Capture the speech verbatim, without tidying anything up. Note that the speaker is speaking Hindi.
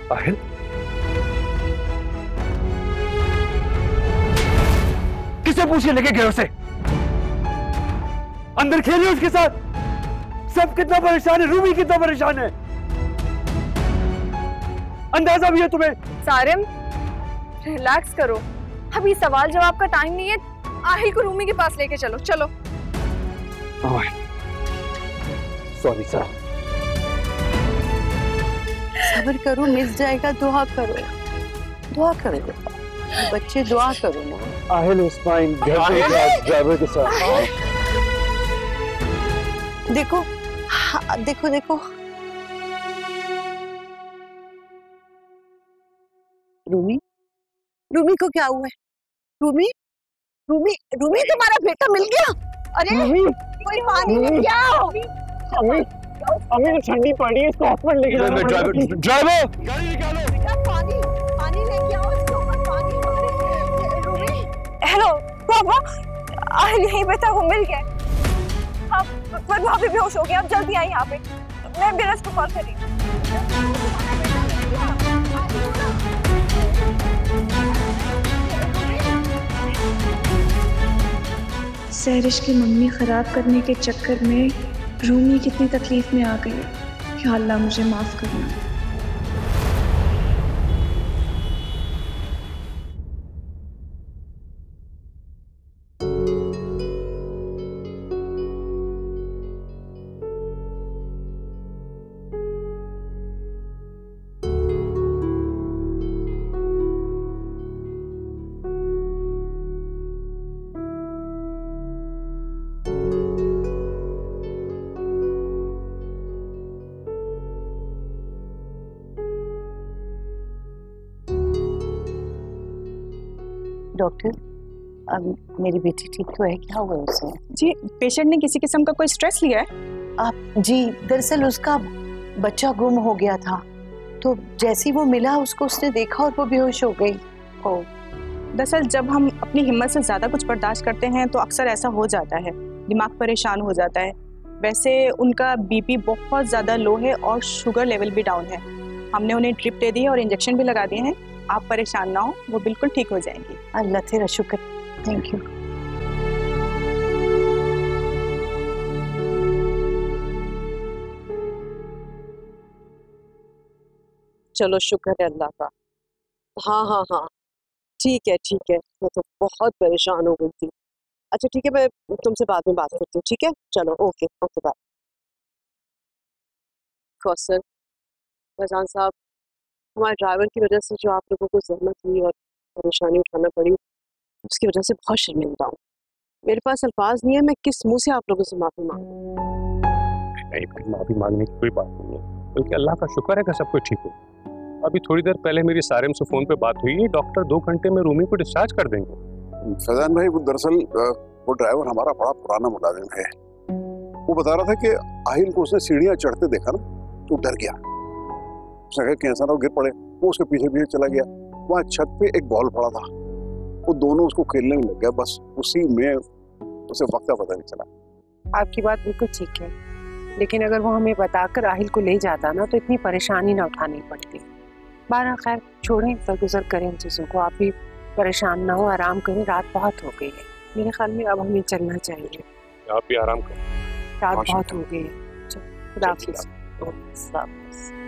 आहिल, किसे पूछे लेके गए उसे? अंदर खेलिए उसके साथ। सब कितना परेशान है, रूबी कितना परेशान है, अंदाजा भी है तुम्हें? सारिम, रिलैक्स करो, अभी सवाल जवाब का टाइम नहीं है। आहिल को रूमी के पास लेके चलो। चलो। Sorry sir. सब्र करो, मिल जाएगा। दुआ करो, दुआ करो बच्चे, दुआ करो ना। आहिल इज फाइन, ड्राइवर के साथ। देखो, हाँ, देखो देखो रूमी, रूमी को क्या हुआ है? रूमी, रूमी, रूमी तुम्हारा बेटा मिल गया? अरे कोई पानी लेके आओ। अम्मी, अम्मी तो ठंडी पड़ी है, इसको हॉस्पिटल लेके जाना। ड्राइवर, ड्राइवर गाड़ी निकालो। बेटा पानी, पानी लेके आओ, इसके ऊपर पानी मारे। रूमी, हेलो पापा, आहिल यहीं पे था, वो मिल गया। आप पर भाभी बेहोश हो गए, आप जल्दी आइए यहाँ पे। मैं बिरस को कॉल कर रही हूँ। सहरिश की मम्मी ख़राब करने के चक्कर में रूमी कितनी तकलीफ में आ गई है। या अल्लाह मुझे माफ़ करना। डॉक्टर, अब मेरी बेटी ठीक तो है? क्या हुआ उसे? जी, पेशेंट ने किसी किस्म का कोई स्ट्रेस लिया है? आप जी, दरअसल उसका बच्चा गुम हो गया था, तो जैसे ही वो मिला उसको उसने देखा और वो बेहोश हो गई। ओ, दरअसल जब हम अपनी हिम्मत से ज़्यादा कुछ बर्दाश्त करते हैं तो अक्सर ऐसा हो जाता है, दिमाग परेशान हो जाता है। वैसे उनका बीपी बहुत ज़्यादा लो है और शुगर लेवल भी डाउन है। हमने उन्हें ड्रिप दे दी है और इंजेक्शन भी लगा दिए हैं। आप परेशान ना हो, वो बिल्कुल ठीक हो जाएंगी। अल्लाह तेरा शुक्र, थैंक यू। चलो शुक्र है अल्लाह का। हाँ हाँ हाँ ठीक है ठीक है, मैं तो बहुत परेशान हो गई थी। अच्छा ठीक है, मैं तुमसे बाद में बात करती हूँ। ठीक है, चलो okay okay bye. Kausar, Faizan साहब, हमारे ड्राइवर की वजह से जो आप लोगों को जहमत हुई और परेशानी उठाना पड़ी, उसकी वजह से बहुत शर्मिंदा हूँ। मेरे पास अल्फाज नहीं है, मैं किस मुंह से आप लोगों से माफी मांगूं। नहीं, माफी मांगने की कोई बात नहीं है, बल्कि अल्लाह का शुक्र है कि सब कुछ ठीक हो। अभी थोड़ी देर पहले मेरी सारिम से फोन पे बात हुई है, डॉक्टर दो घंटे में रूमी को डिस्चार्ज कर देंगे। फैजान भाई, वो दरअसल वो ड्राइवर हमारा बड़ा पुराना मुलाजिम है। वो बता रहा था कि आहिल को उसने सीढ़ियाँ चढ़ते देखा ना तो डर गया। उसने कहा कैसा ना गिर पड़े, वो उसके पीछे पीछे चला गया। वहाँ छत पे एक बॉल पड़ा था, वो दोनों उसको खेलने में लग गया, बस उसी में उसे वक्त का पता नहीं चला। आपकी बात बिल्कुल ठीक है, लेकिन अगर वो हमें बताकर आहिल को ले जाता ना तो इतनी परेशानी ना उठानी पड़ती। बारह खैर छोड़ें, सरगुजर करें इन चीज़ों को। आप भी परेशान ना हो, आराम करें, रात बहुत हो गई है। मेरे ख्याल में अब हमें चलना चाहिए। आप भी आराम करें, रात बहुत हो गई है। खुदा हाफिज़।